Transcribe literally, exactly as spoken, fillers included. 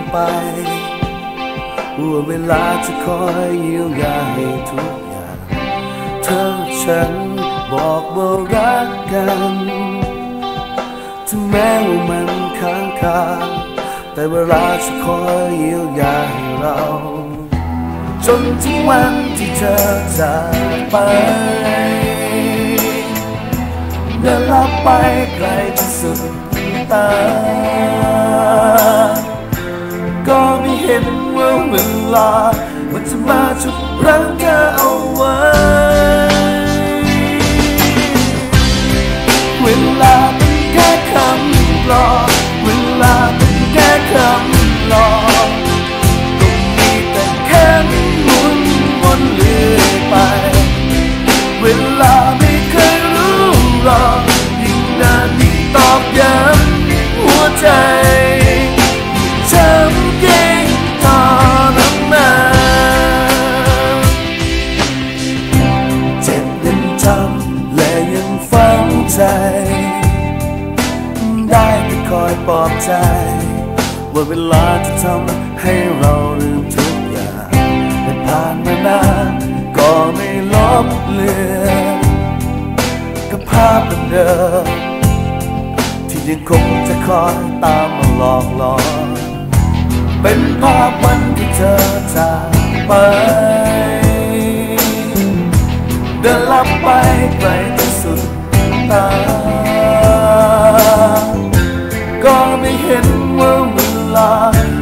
ไปว่าเวลาจะคอยเยียวยาให้ทุกอย่างเธอฉันบอกว่ารักกันถึงแม้ว่ามันค้างคาแต่เวลาจะคอยเยียวยาให้เราจนถึงวันที่เธอจากไปเดินลับไปไกลที่สุดตาก็ไม่เห็นว่าเวลามันจะมาฉุดรั้งเธอเอาไว้เวลาเป็นแค่คำหลอกเวลาเป็นแค่คำหลอกต้องมีแต่แค่หมุนวนเรื่อยไปเวลาไม่เคยรู้หรอกยิ่งนานยิ่งตอกย้ำหัวใจช้ำเก่งทรมานเจ็บยังจำและยังฝังใจได้แต่คอยปลอบใจว่าเวลาจะทำให้เราลืมทุกอย่างแต่ผ่านมานานก็ไม่ลบเลือนกับภาพเดิมที่ยังคงจะคอยตามมาหลอกหลอนเป็นภาพวันที่เธอจากไปเดินลับไปไกลที่สุดตาก็ไม่เห็นว่าเวลา